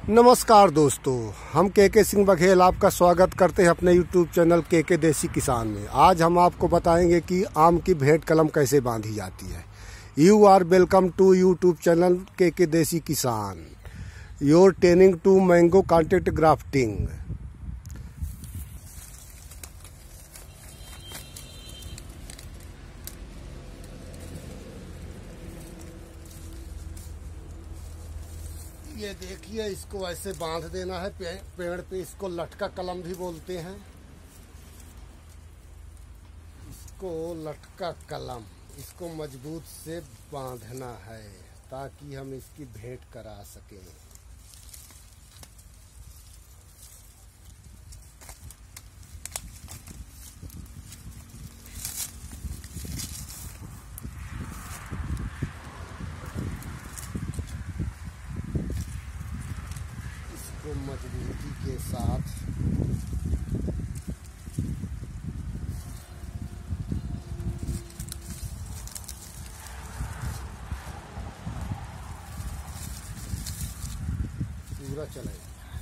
नमस्कार दोस्तों, हम के सिंह बघेल आपका स्वागत करते हैं अपने यूट्यूब चैनल के देसी किसान में। आज हम आपको बताएंगे कि आम की भेंट कलम कैसे बांधी जाती है। You are welcome to YouTube channel के Desi Kisan, your training to mango contact grafting. ये देखिए, इसको ऐसे बांध देना है पेड़ पे। इसको लटका कलम भी बोलते हैं। इसको लटका कलम, इसको मजबूत से बांधना है ताकि हम इसकी भेंट करा सकें। इसको मजबूती के साथ पूरा चलेगा।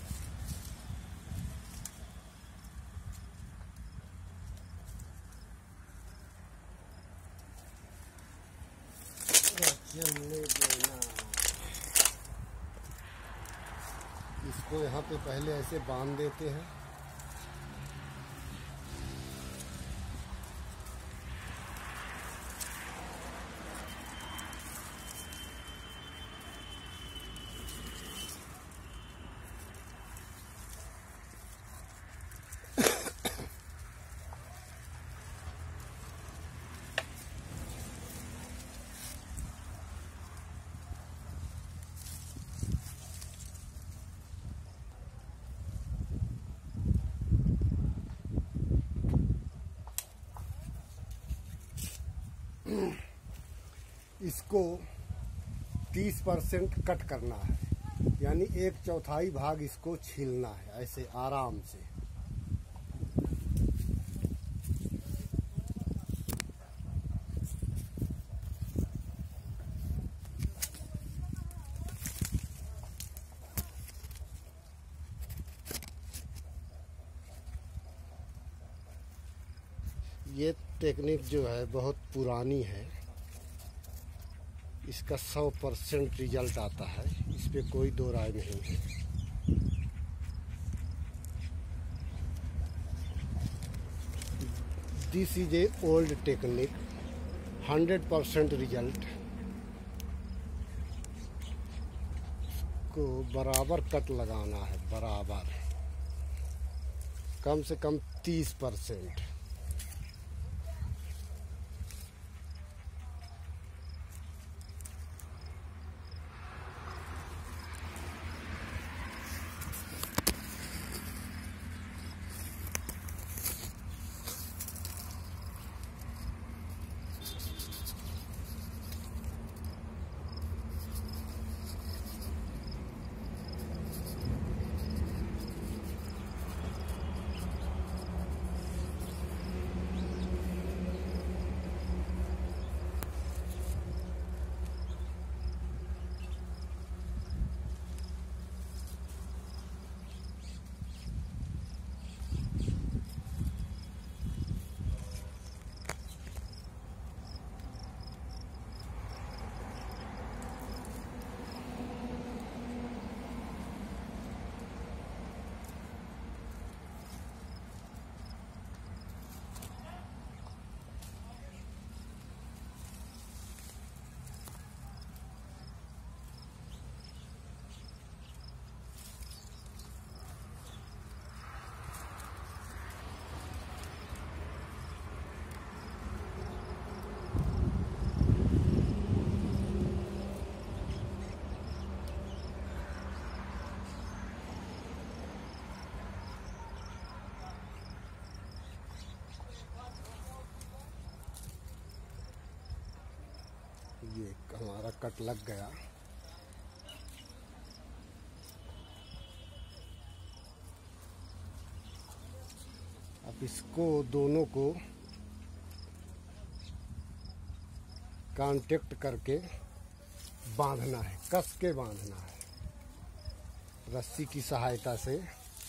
जमने देना। इसको यहाँ पे पहले ऐसे बांध देते हैं। इसको 30% कट करना है, यानी 1/4 भाग इसको छीलना है ऐसे आराम से। ये टेक्निक जो है बहुत पुरानी है। इसका 100% रिजल्ट आता है, इस पे कोई दो राय नहीं है। This is a old technique, 100% result. को बराबर कट लगाना है, बराबर, कम से कम 30%। ये हमारा कट लग गया। अब इसको दोनों को कांटेक्ट करके बांधना है, कस के बांधना है। रस्सी की सहायता से।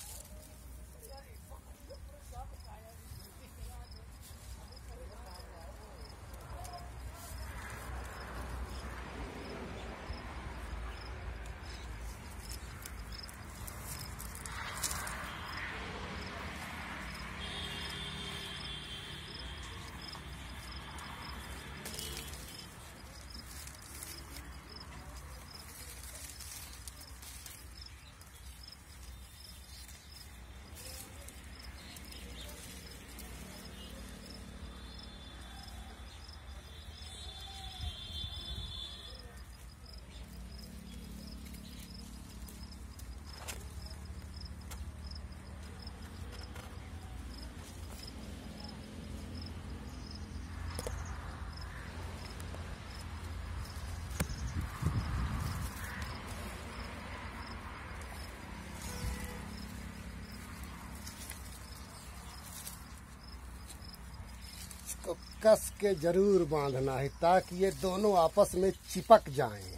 इसको कस के जरूर बांधना है ताकि ये दोनों आपस में चिपक जाएं।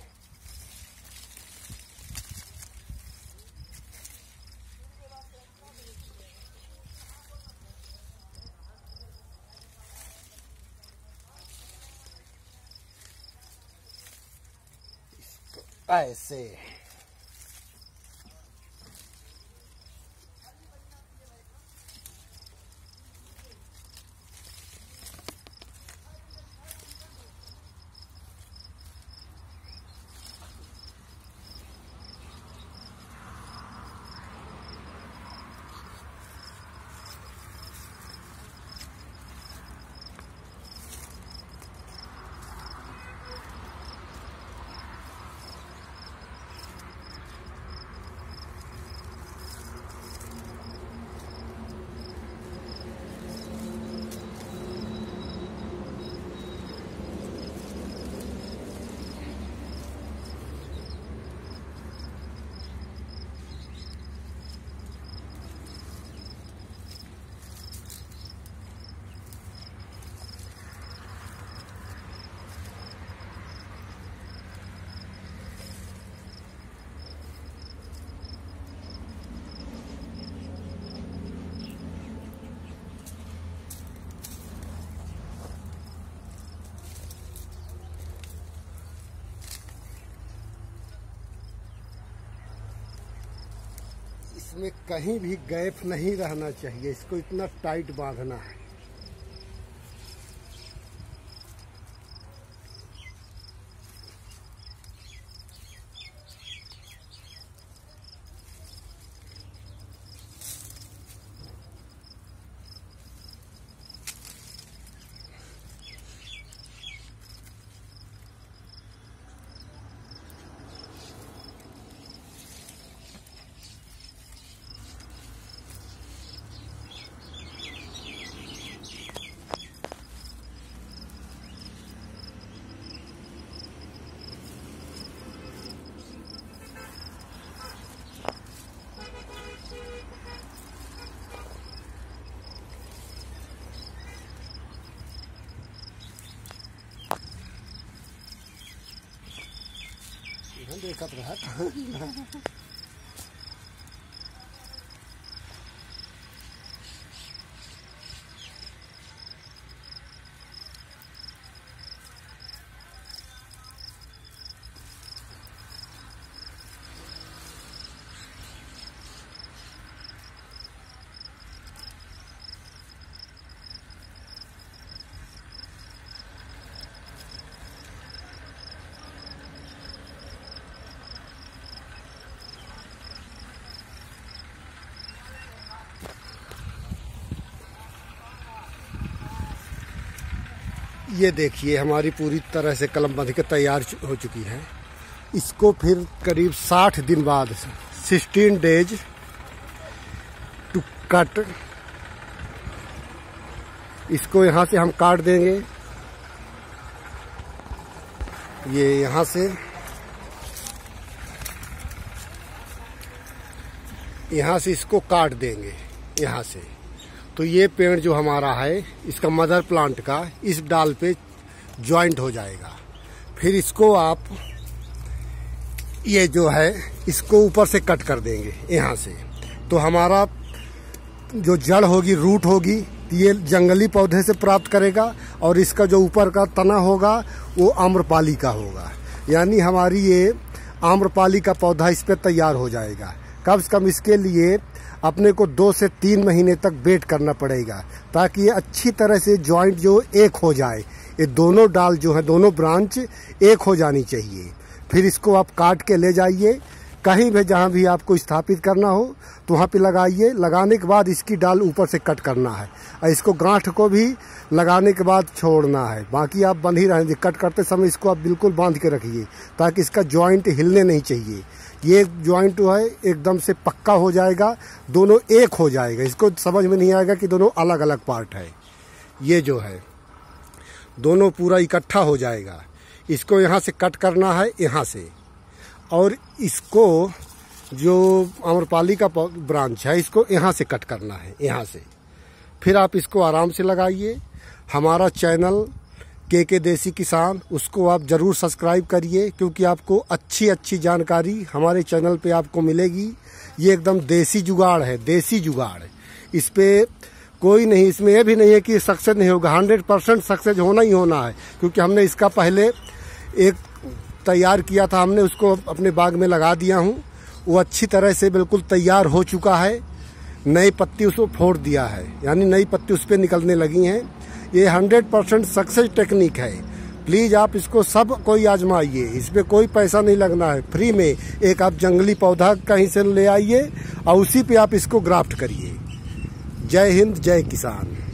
इसको ऐसे इसमें कहीं भी गैप नहीं रहना चाहिए। इसको इतना टाइट बांधना है। देखत रहा ये देखिए हमारी पूरी तरह से कलम बंध के तैयार हो चुकी है। इसको फिर करीब 60 दिन बाद 16 डेज टू कट, इसको यहाँ से हम काट देंगे। ये यहाँ से इसको काट देंगे यहाँ से। तो ये पेड़ जो हमारा है इसका मदर प्लांट का इस डाल पे ज्वाइंट हो जाएगा। फिर इसको आप ये जो है इसको ऊपर से कट कर देंगे यहाँ से, तो हमारा जो जड़ होगी, रूट होगी, ये जंगली पौधे से प्राप्त करेगा और इसका जो ऊपर का तना होगा वो आम्रपाली का होगा। यानी हमारी ये आम्रपाली का पौधा इस पे तैयार हो जाएगा। कम से कम इसके लिए अपने को 2 से 3 महीने तक वेट करना पड़ेगा ताकि ये अच्छी तरह से जॉइंट जो एक हो जाए। ये दोनों डाल जो है, दोनों ब्रांच एक हो जानी चाहिए। फिर इसको आप काट के ले जाइए, कहीं भी जहाँ भी आपको स्थापित करना हो तो वहाँ पे लगाइए। लगाने के बाद इसकी डाल ऊपर से कट करना है और इसको गांठ को भी लगाने के बाद छोड़ना है। बाकी आप बंध ही रहेंगे, कट करते समय इसको आप बिल्कुल बांध के रखिए ताकि इसका जॉइंट हिलने नहीं चाहिए। ये जॉइंट जो है एकदम से पक्का हो जाएगा, दोनों एक हो जाएगा। इसको समझ में नहीं आएगा कि दोनों अलग अलग पार्ट है। ये जो है दोनों पूरा इकट्ठा हो जाएगा। इसको यहाँ से कट करना है, यहाँ से, और इसको जो आम्रपाली का ब्रांच है इसको यहाँ से कट करना है, यहाँ से। फिर आप इसको आराम से लगाइए। हमारा चैनल के देसी किसान, उसको आप ज़रूर सब्सक्राइब करिए क्योंकि आपको अच्छी अच्छी जानकारी हमारे चैनल पे आपको मिलेगी। ये एकदम देसी जुगाड़ है, देसी जुगाड़। इस पे कोई नहीं, इसमें यह भी नहीं है कि सक्सेस नहीं होगा, 100% सक्सेस होना ही होना है। क्योंकि हमने इसका पहले एक तैयार किया था, हमने उसको अपने बाग में लगा दिया हूँ। वो अच्छी तरह से बिल्कुल तैयार हो चुका है। नई पत्ती उसको फोड़ दिया है, यानी नई पत्ती उस पर निकलने लगी हैं। ये 100% सक्सेस टेक्निक है। प्लीज़ आप इसको सब कोई आजमाइए, इसमें कोई पैसा नहीं लगना है। फ्री में एक आप जंगली पौधा कहीं से ले आइए और उसी पे आप इसको ग्राफ्ट करिए। जय हिंद, जय किसान।